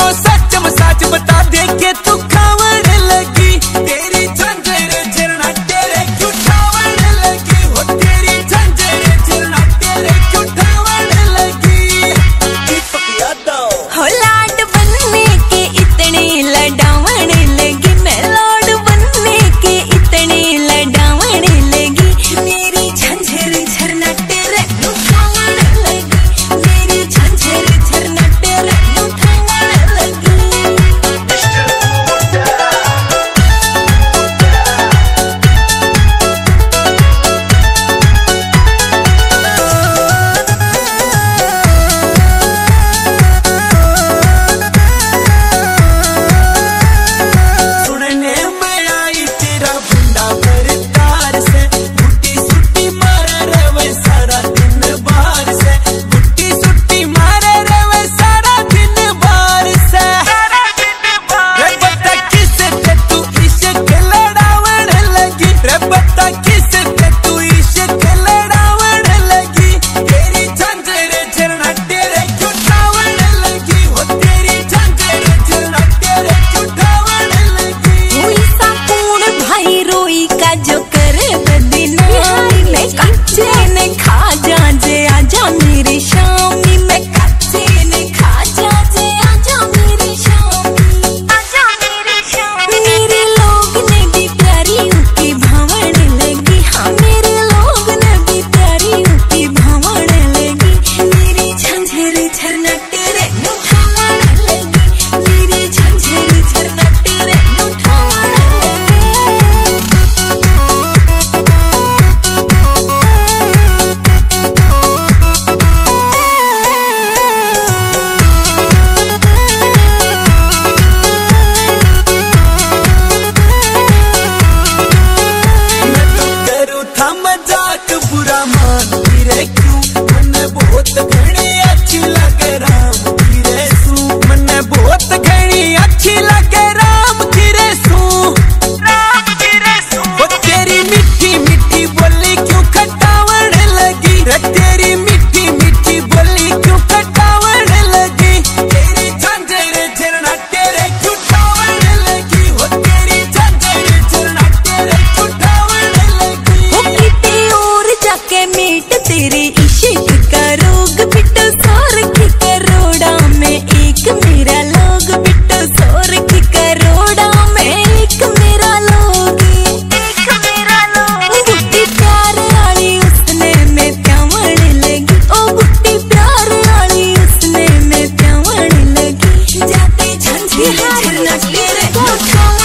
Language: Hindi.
तो सच मसाच बता दे के तू खावण लगी। तेरी झंझर झरना तेरे क्यों ठावण लगी हो, तेरी झंझर झरना तेरे क्यों ठावण लगी। दीपक यादव हो लाड बनने के इतने लडावण लगी, मैं लाड बनने के इतने लडावण लगी। मेरी झंझर झरना तेरे क्यों ठावण लगी, मेरी झंझर झरना तेरे क्यों ठावण लगी। सुनने में आई तेरा भंडा भरतार से, गुट्टी सुट्टी मारे रवे सारा दिन बार से, गुट्टी सुट्टी मारे रवे सारा दिन बार से। रे बता किसे ते तू इश्क लड़ावण लगी, रे बता किसे ते तू इश्क लड़ावण लगी। तेरी झंझर झरना तेरे क्यों ठावण लगी हो, तेरी झंझर झरना तेरे क्यों ठावण लगी। कोई सा कौन भाई रोई का जो करे बदनामी, मैं कच्चे ने खा जा जे आजा मेरी शामी, मैं कच्चे ने खा जा जे आजा मेरी शामी, आजा मेरी शामी। मेरे लोग ने भी प्यारी की भावण लगी, हाँ मेरे लोग ने भी प्यारी की भावण लगी। मेरी झंझर झरना तेरे क्यों ठावण लगी, मेरी झंझर झरना तेरे क्यों ठावण लगी। मैं तो करूँ था मजाक बुरा मानती रे क्यों, मन्ने बहुत घनी अच्छी लगे राम की रे सू, मन्ने बहुत घनी अच्छी लगे राम की रे सू, राम की रे सू। वो तेरी मीठी मीठी बोली क्यों खटावण लगी, रे तेरी मीठी मीठी बोली क्यों खटावण लगी। तेरी झंझर झरना तेरे क्यों ठावण लगी हो, तेरी झंझर झरना तेरे क्यों ठावण लगी। वो किते और जाके मीट तेरे इश्क का रोग, बिट्टो सोर की करोड़ा में एक मेरा लोग, बिट्टो सोर की करोड़ा में एक मेरा लोग, एक मेरा लोग। गुट्टी प्यार वाली उसने में प्यावण लगी, ओ गुट्टी प्यार वाली उसने में प्यावण लगी। जाते झंझर झरना तेरे क्यों ठावण